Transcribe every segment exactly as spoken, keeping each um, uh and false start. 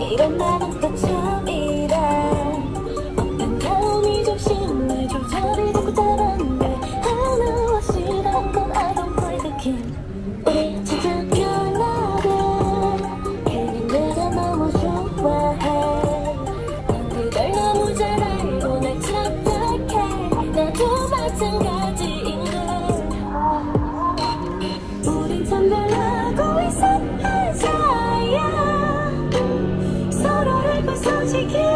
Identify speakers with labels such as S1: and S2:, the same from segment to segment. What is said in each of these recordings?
S1: 이런 나는 또 처음이라 어떤 마음이 좀 심해 조절이 자꾸 다른데 하루 없이 다른 I don't play the game. 우리 진짜 별나를 괜히 내가 너무 좋아해. 난 그걸 너무 잘 알고 날 착각해. 나도 마찬가지인 걸. 우린 참 별나고 이상한 사이야. 서로를 부서지게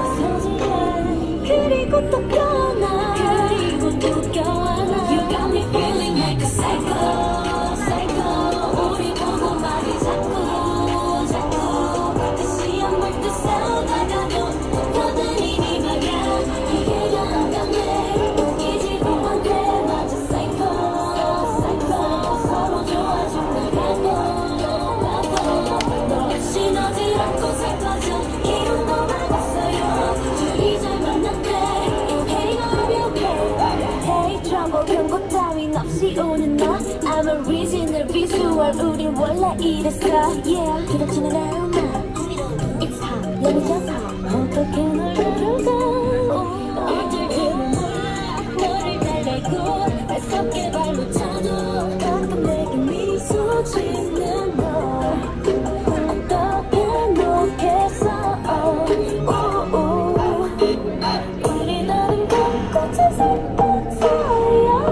S1: 그리고 또 껴나 그리고 또 껴안아. You got me feeling like a psycho psycho. 우리 보고 말이 자꾸 자꾸 다시 한번 또 싸우다가도 여전히 네 말야. 이해가 안 가네. 웃기지도 않게 맞아 psycho psycho. 서로 좋아지는 가고 가고 너 없이 너질 않고 살퍼져. 기운도 막았어요. 둘이 잘 만났대. Hey I'm okay. Hey trouble 경고 따윈 없이 오는 너. I'm original visual. 우린 원래 이랬어. Yeah 기다치는 아름다. It's hot let me jump hot. 어떻게 널 다룰까. 어쩔지는 몰라. 너를 달래고 발석에 발로 차도 가끔 내게 미소 짓는 너. 어떻게 놓겠어. oh, oh. 우리 나름 꽃꽃의 슬픈 사이야.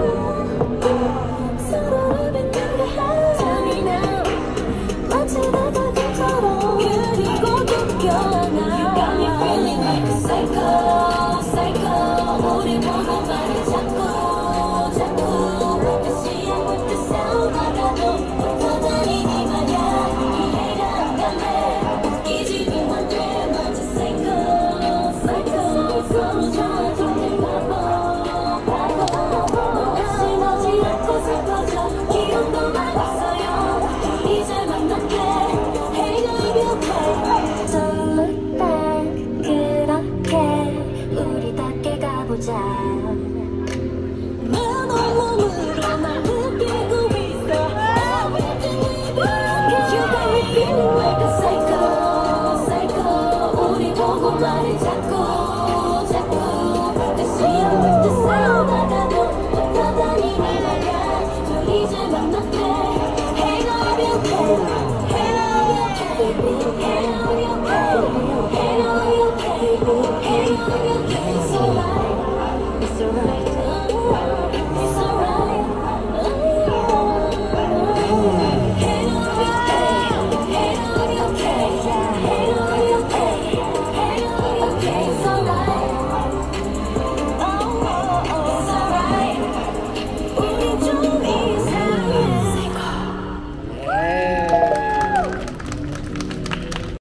S1: 서로를 빛나게 해. 잔인한 마치 바닥처럼 그리고 또 껴안아. You got me feeling like a psycho psycho. 우리 보고 말이 자꾸 자꾸 다시 한번 또 싸우다가도 여전히 네 말야. 이해가 안 가네. 웃기지도 않게 맞아 psycho psycho. 서로 좋아지는 바보 바보. 너 없이 너질 않고 슬퍼져. 기운도 막았어요. 둘이 잘 만났대. Hey I'm okay. Don't look back 그렇게 우리답게 가보자. 난 온몸으로 날 느끼고 있어. Everything we do. You got me feeling like a psycho psycho. 우리 보고 말이 자꾸